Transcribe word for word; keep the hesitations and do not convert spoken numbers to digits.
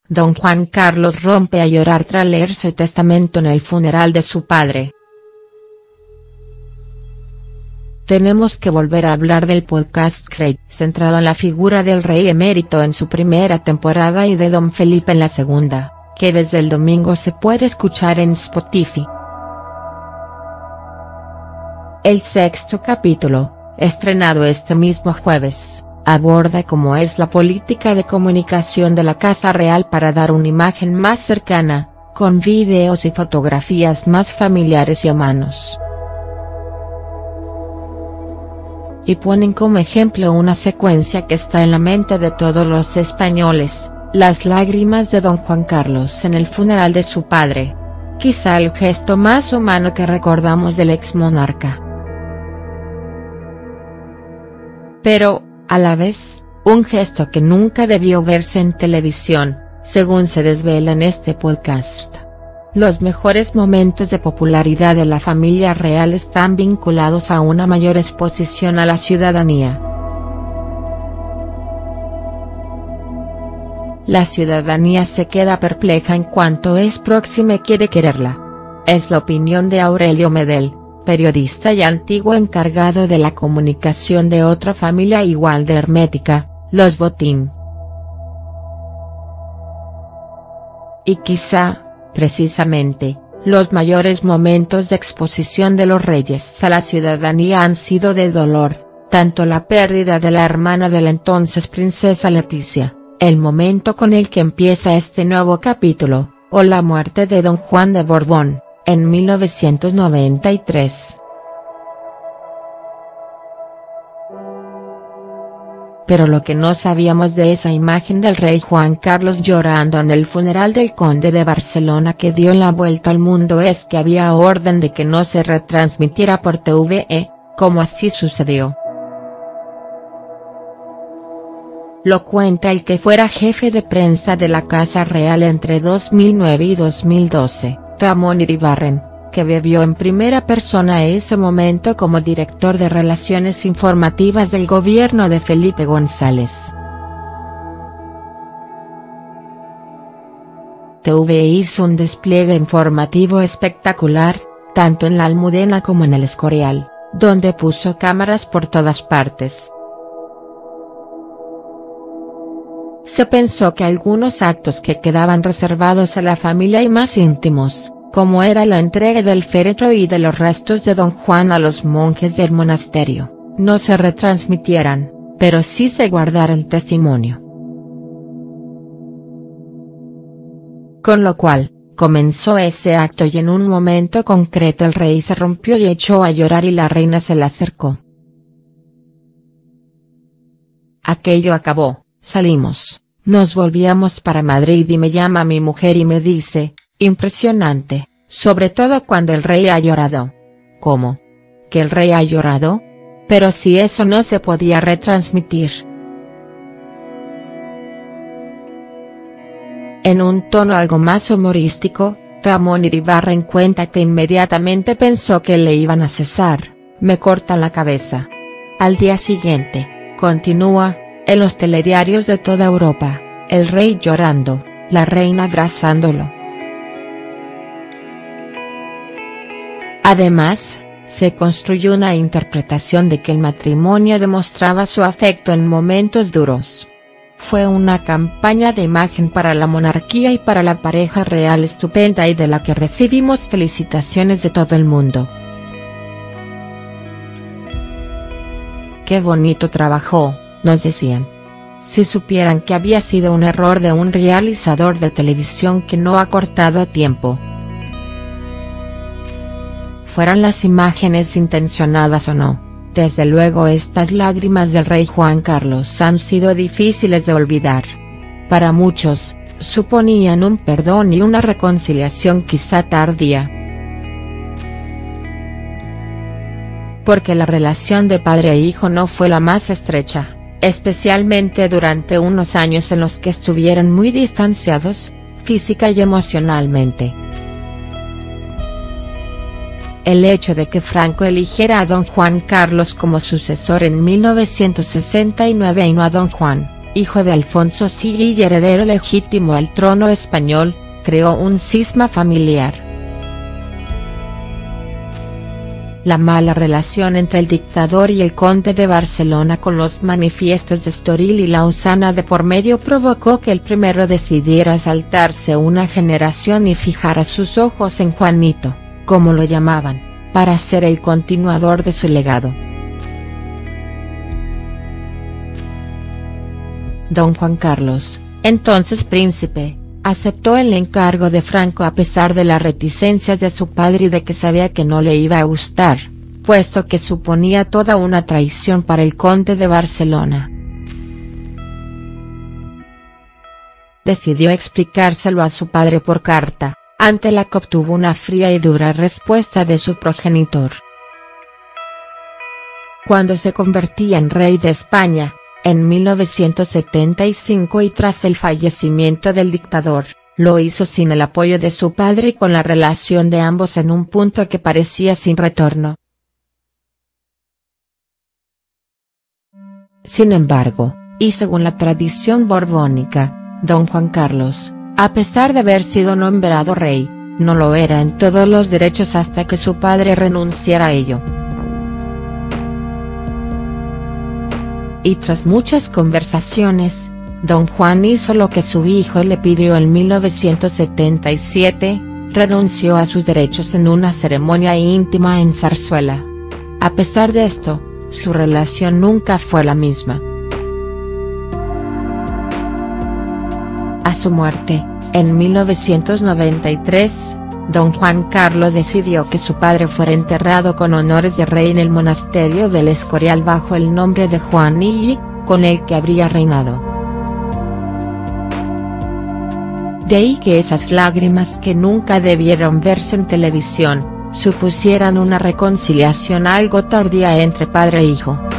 Don Juan Carlos rompe a llorar tras leer su testamento en el funeral de su padre. Tenemos que volver a hablar del podcast centrado en la figura del rey emérito en su primera temporada y de Don Felipe en la segunda, que desde el domingo se puede escuchar en Spotify. El sexto capítulo, estrenado este mismo jueves, aborda cómo es la política de comunicación de la Casa Real para dar una imagen más cercana, con videos y fotografías más familiares y humanos. Y ponen como ejemplo una secuencia que está en la mente de todos los españoles, las lágrimas de don Juan Carlos en el funeral de su padre. Quizá el gesto más humano que recordamos del exmonarca. Pero, a la vez, un gesto que nunca debió verse en televisión, según se desvela en este podcast. Los mejores momentos de popularidad de la familia real están vinculados a una mayor exposición a la ciudadanía. La ciudadanía se queda perpleja en cuanto es próxima y quiere quererla. Es la opinión de Aurelio Medel, periodista y antiguo encargado de la comunicación de otra familia igual de hermética, los Botín. Y quizá, precisamente, los mayores momentos de exposición de los reyes a la ciudadanía han sido de dolor, tanto la pérdida de la hermana de la entonces princesa Leticia, el momento con el que empieza este nuevo capítulo, o la muerte de don Juan de Borbón, en mil novecientos noventa y tres. Pero lo que no sabíamos de esa imagen del rey Juan Carlos llorando en el funeral del conde de Barcelona que dio la vuelta al mundo es que había orden de que no se retransmitiera por T V E, como así sucedió. Lo cuenta el que fuera jefe de prensa de la Casa Real entre dos mil nueve y dos mil doce, Ramón Iribarren, que vivió en primera persona ese momento como director de Relaciones Informativas del gobierno de Felipe González. T V E hizo un despliegue informativo espectacular, tanto en la Almudena como en el Escorial, donde puso cámaras por todas partes. Se pensó que algunos actos que quedaban reservados a la familia y más íntimos, como era la entrega del féretro y de los restos de don Juan a los monjes del monasterio, no se retransmitieran, pero sí se guardara el testimonio. Con lo cual, comenzó ese acto y en un momento concreto el rey se rompió y echó a llorar y la reina se le acercó. Aquello acabó, salimos, nos volvíamos para Madrid y me llama mi mujer y me dice: impresionante, sobre todo cuando el rey ha llorado. ¿Cómo? ¿Que el rey ha llorado? Pero si eso no se podía retransmitir. En un tono algo más humorístico, Ramón Iribarren cuenta que inmediatamente pensó que le iban a cesar, me cortan la cabeza. Al día siguiente, continúa, en los telediarios de toda Europa, el rey llorando, la reina abrazándolo. Además, se construyó una interpretación de que el matrimonio demostraba su afecto en momentos duros. Fue una campaña de imagen para la monarquía y para la pareja real estupenda y de la que recibimos felicitaciones de todo el mundo. Qué bonito trabajo, nos decían. Si supieran que había sido un error de un realizador de televisión que no ha cortado a tiempo. Fueran las imágenes intencionadas o no, desde luego estas lágrimas del rey Juan Carlos han sido difíciles de olvidar. Para muchos, suponían un perdón y una reconciliación quizá tardía. Porque la relación de padre e hijo no fue la más estrecha, especialmente durante unos años en los que estuvieron muy distanciados, física y emocionalmente. El hecho de que Franco eligiera a don Juan Carlos como sucesor en mil novecientos sesenta y nueve y no a don Juan, hijo de Alfonso Silla y heredero legítimo al trono español, creó un cisma familiar. La mala relación entre el dictador y el conde de Barcelona, con los manifiestos de Estoril y Lausana de por medio, provocó que el primero decidiera saltarse una generación y fijara sus ojos en Juanito, como lo llamaban, para ser el continuador de su legado. Don Juan Carlos, entonces príncipe, aceptó el encargo de Franco a pesar de las reticencias de su padre y de que sabía que no le iba a gustar, puesto que suponía toda una traición para el conde de Barcelona. Decidió explicárselo a su padre por carta, ante la que obtuvo una fría y dura respuesta de su progenitor. Cuando se convertía en rey de España, en mil novecientos setenta y cinco, y tras el fallecimiento del dictador, lo hizo sin el apoyo de su padre y con la relación de ambos en un punto que parecía sin retorno. Sin embargo, y según la tradición borbónica, don Juan Carlos, a pesar de haber sido nombrado rey, no lo era en todos los derechos hasta que su padre renunciara a ello. Y tras muchas conversaciones, don Juan hizo lo que su hijo le pidió en mil novecientos setenta y siete, renunció a sus derechos en una ceremonia íntima en Zarzuela. A pesar de esto, su relación nunca fue la misma. A su muerte, en mil novecientos noventa y tres, don Juan Carlos decidió que su padre fuera enterrado con honores de rey en el monasterio del Escorial bajo el nombre de Juan Illy, con el que habría reinado. De ahí que esas lágrimas, que nunca debieron verse en televisión, supusieran una reconciliación algo tardía entre padre e hijo.